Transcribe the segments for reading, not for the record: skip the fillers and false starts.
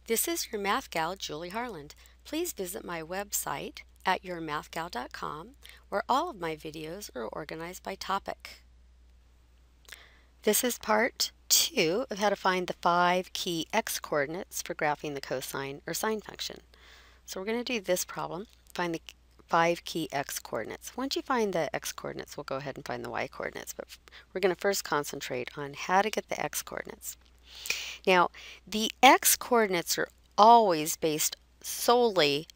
This is your math gal, Julie Harland. Please visit my website at yourmathgal.com, where all of my videos are organized by topic. This is part 2 of how to find the 5 key x-coordinates for graphing the cosine or sine function. So we're going to do this problem, find the 5 key x-coordinates. Once you find the x-coordinates, we'll go ahead and find the y-coordinates, but we're going to first concentrate on how to get the x-coordinates. Now, the x-coordinates are always based solely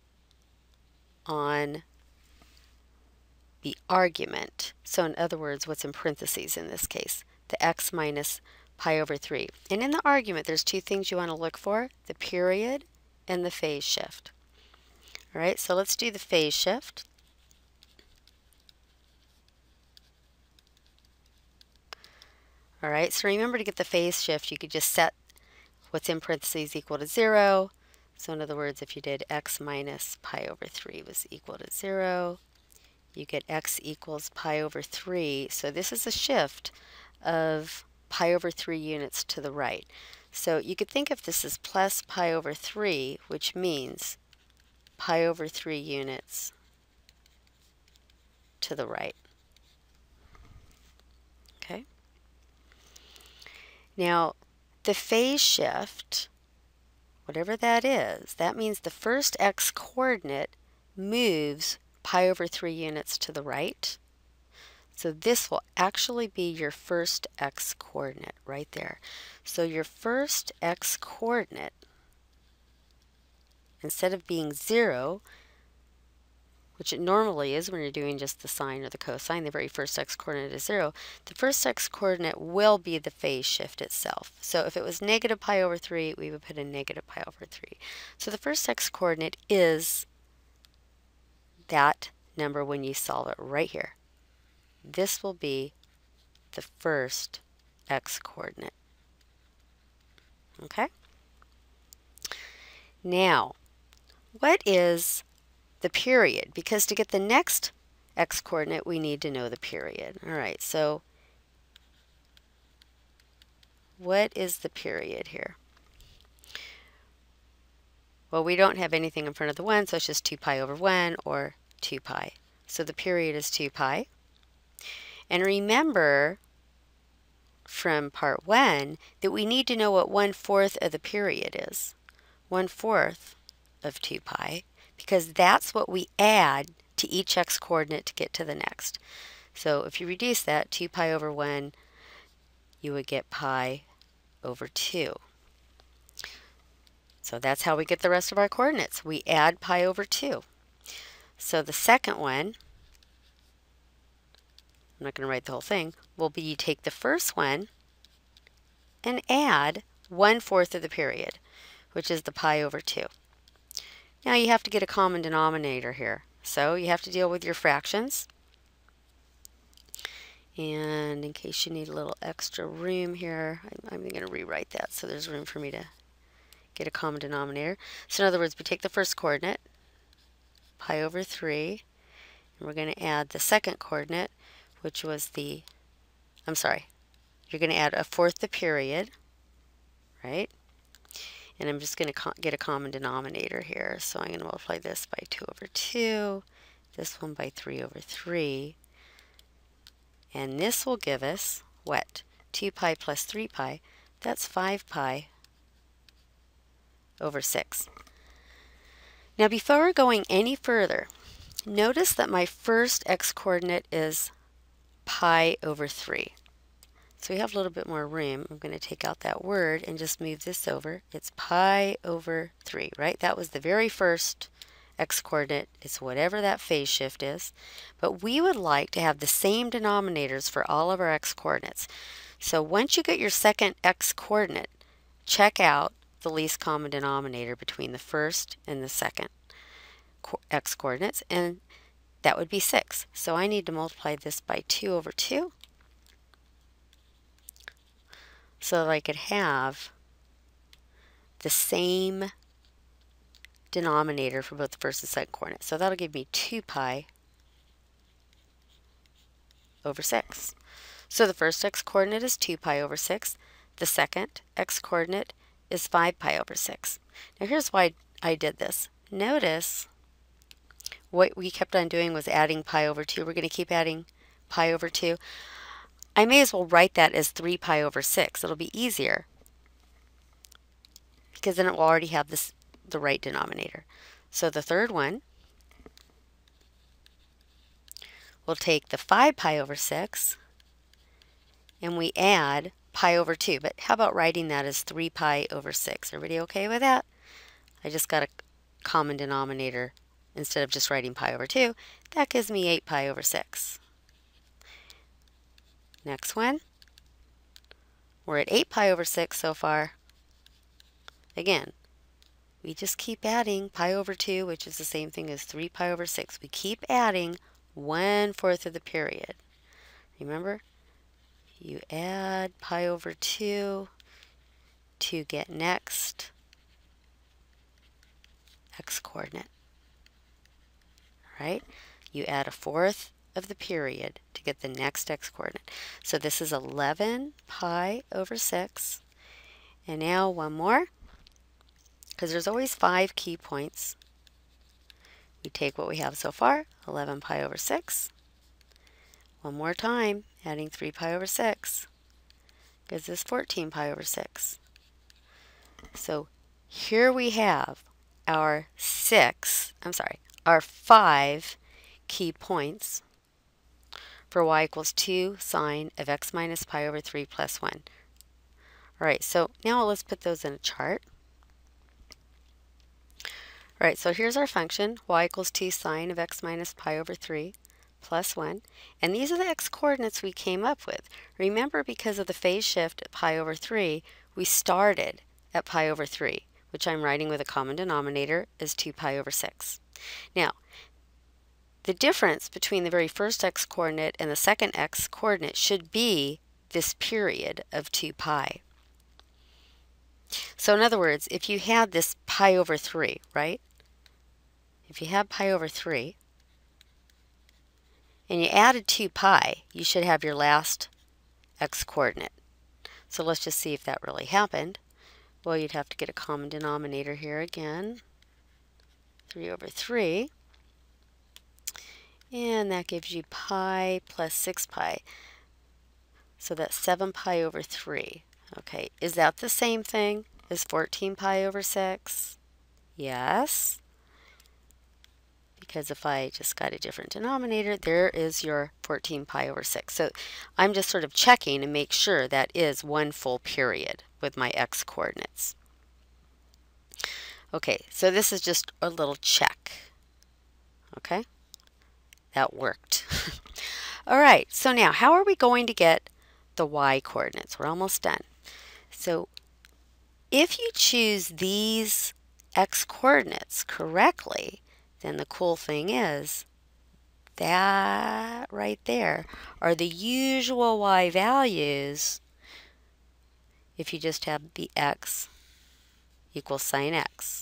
on the argument. So in other words, what's in parentheses in this case, the x minus pi over 3. And in the argument, there's two things you want to look for, the period and the phase shift. All right, so let's do the phase shift. All right, so remember, to get the phase shift, you could just set what's in parentheses equal to 0. So in other words, if you did x minus pi over 3 was equal to 0, you get x equals pi over 3. So this is a shift of pi over 3 units to the right. So you could think of this as plus pi over 3, which means pi over 3 units to the right. Okay? Now, the phase shift, whatever that is, that means the first x-coordinate moves pi over 3 units to the right. So this will actually be your first x-coordinate right there. So your first x-coordinate, instead of being 0, which it normally is when you're doing just the sine or the cosine, the very first x-coordinate is 0, the first x-coordinate will be the phase shift itself. So if it was negative pi over 3, we would put a negative pi over 3. So the first x-coordinate is that number when you solve it right here. This will be the first x-coordinate. Okay? Now, what is the period? Because to get the next x-coordinate, we need to know the period. All right, so what is the period here? Well, we don't have anything in front of the 1, so it's just 2 pi over 1 or 2 pi. So the period is 2 pi. And remember from part 1 that we need to know what 1/4 of the period is. 1/4 of 2 pi, because that's what we add to each x-coordinate to get to the next. So if you reduce that, 2 pi over 1, you would get pi over 2. So that's how we get the rest of our coordinates. We add pi over 2. So the second one, I'm not going to write the whole thing, will be you take the first one and add 1/4 of the period, which is the pi over 2. Now you have to get a common denominator here. So you have to deal with your fractions. And in case you need a little extra room here, I'm going to rewrite that so there's room for me to get a common denominator. So in other words, we take the first coordinate, pi over 3, and we're going to add the second coordinate, which was the, I'm sorry, you're going to add 1/4 the period, right? And I'm just going to get a common denominator here. So I'm going to multiply this by 2 over 2, this one by 3 over 3. And this will give us what? 2 pi plus 3 pi. That's 5 pi over 6. Now before going any further, notice that my first x-coordinate is pi over 3. So we have a little bit more room. I'm going to take out that word and just move this over. It's pi over 3, right? That was the very first x-coordinate. It's whatever that phase shift is. But we would like to have the same denominators for all of our x-coordinates. So once you get your second x-coordinate, check out the least common denominator between the first and the second x-coordinates, and that would be 6. So I need to multiply this by 2 over 2 so that I could have the same denominator for both the first and second coordinates. So that'll give me 2 pi over 6. So the first x-coordinate is 2 pi over 6. The second x-coordinate is 5 pi over 6. Now here's why I did this. Notice what we kept on doing was adding pi over 2. We're going to keep adding pi over 2. I may as well write that as 3 pi over 6. It'll be easier because then it will already have the right denominator. So the third one, we'll take the 5 pi over 6 and we add pi over 2. But how about writing that as 3 pi over 6? Everybody okay with that? I just got a common denominator instead of just writing pi over 2. That gives me 8 pi over 6. Next one, we're at 8 pi over 6 so far. Again, we just keep adding pi over 2, which is the same thing as 3 pi over 6. We keep adding 1/4 of the period. Remember, you add pi over 2 to get next x-coordinate. All right? You add 1/4 of the period to get the next x-coordinate. So this is 11 pi over 6. And now one more, because there's always 5 key points. We take what we have so far, 11 pi over 6. One more time, adding 3 pi over 6 gives us 14 pi over 6. So here we have our 5 key points for y equals 2 sine of x minus pi over 3 plus 1. All right, so now let's put those in a chart. All right, so here's our function, y equals 2 sine of x minus pi over 3 plus 1. And these are the x-coordinates we came up with. Remember, because of the phase shift at pi over 3, we started at pi over 3, which I'm writing with a common denominator as 2 pi over 6. Now, the difference between the very first x-coordinate and the second x-coordinate should be this period of 2 pi. So in other words, if you had this pi over 3, right? If you had pi over 3, and you added 2 pi, you should have your last x-coordinate. So let's just see if that really happened. Well, you'd have to get a common denominator here again. 3 over 3. And that gives you pi plus 6 pi. So that's 7 pi over 3. Okay, is that the same thing as 14 pi over 6? Yes. Because if I just got a different denominator, there is your 14 pi over 6. So I'm just sort of checking to make sure that is one full period with my x-coordinates. Okay, so this is just a little check. Okay, that worked. All right, so now how are we going to get the y-coordinates? We're almost done. So if you choose these x-coordinates correctly, then the cool thing is that right there are the usual y values if you just have the x equals sine x.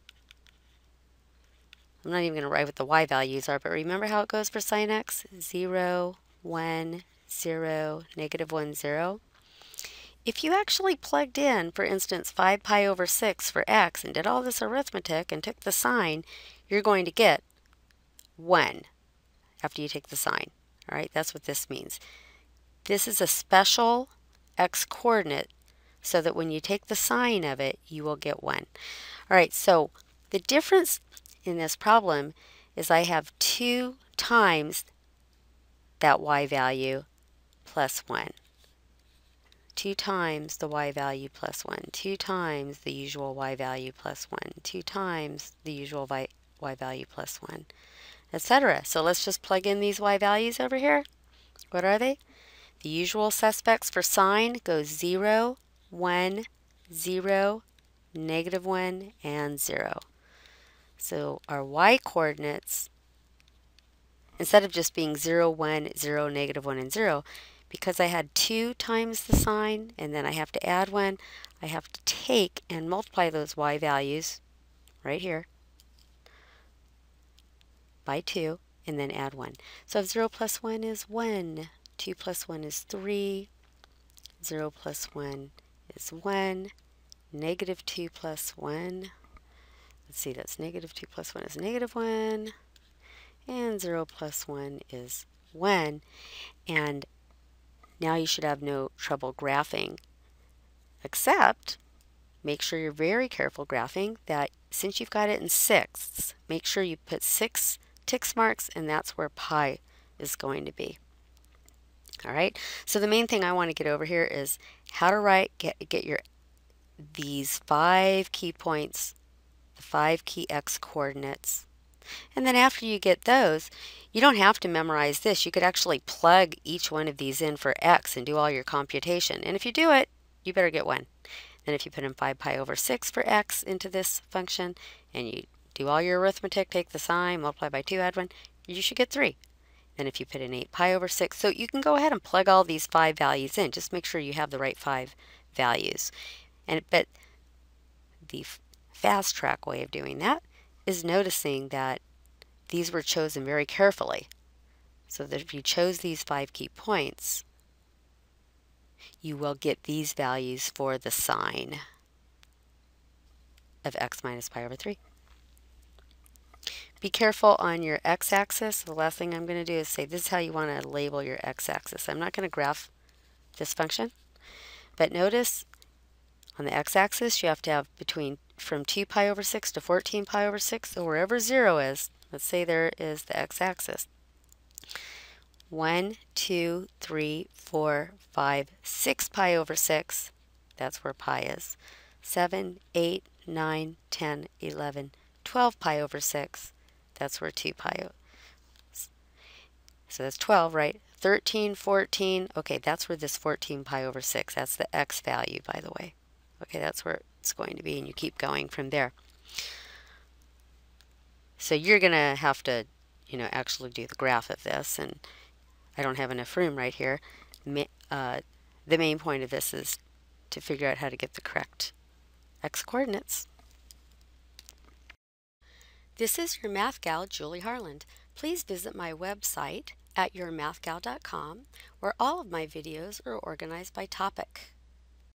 I'm not even going to write what the y values are, but remember how it goes for sine x? 0, 1, 0, -1, 0. If you actually plugged in, for instance, 5 pi over 6 for x and did all this arithmetic and took the sine, you're going to get 1 after you take the sine. All right, that's what this means. This is a special x-coordinate so that when you take the sine of it, you will get 1. All right, so the difference in this problem is I have 2 times that y value plus 1. 2 times the y value plus 1. 2 times the usual y value plus 1. 2 times the usual y value plus 1, etc. So let's just plug in these y values over here. What are they? The usual suspects for sine go 0, 1, 0, -1, and 0. So our y-coordinates, instead of just being 0, 1, 0, -1, and 0, because I had 2 times the sine and then I have to add 1, I have to take and multiply those y values right here by 2 and then add 1. So if 0 plus 1 is 1, 2 plus 1 is 3, 0 plus 1 is 1, negative 2 plus 1. Let's see, that's negative 2 plus 1 is negative 1. And 0 plus 1 is 1. And now you should have no trouble graphing, except make sure you're very careful graphing that since you've got it in sixths, make sure you put 6 tick marks, and that's where pi is going to be. All right, so the main thing I want to get over here is how to get your these 5 key points, the 5 key x coordinates. And then after you get those, you don't have to memorize this. You could actually plug each one of these in for x and do all your computation. And if you do it, you better get 1. Then if you put in 5 pi over 6 for x into this function, and you do all your arithmetic, take the sine, multiply by 2, add 1, you should get 3. Then if you put in 8 pi over 6, so you can go ahead and plug all these 5 values in. Just make sure you have the right 5 values. But the fast track way of doing that is noticing that these were chosen very carefully. So that if you chose these 5 key points, you will get these values for the sine of x minus pi over 3. Be careful on your x-axis. The last thing I'm going to do is say this is how you want to label your x-axis. I'm not going to graph this function, but notice on the x-axis you have to have from 2 pi over 6 to 14 pi over 6, so wherever 0 is, let's say there is the x-axis. 1, 2, 3, 4, 5, 6 pi over 6, that's where pi is. 7, 8, 9, 10, 11, 12 pi over 6, that's where 2 pi is. So that's 12, right? 13, 14, okay, that's where this 14 pi over 6, that's the x value, by the way. Okay, that's where it's going to be, and you keep going from there. So you're going to have to, actually do the graph of this, and I don't have enough room right here. The main point of this is to figure out how to get the correct x coordinates. This is your math gal, Julie Harland. Please visit my website at yourmathgal.com, where all of my videos are organized by topic.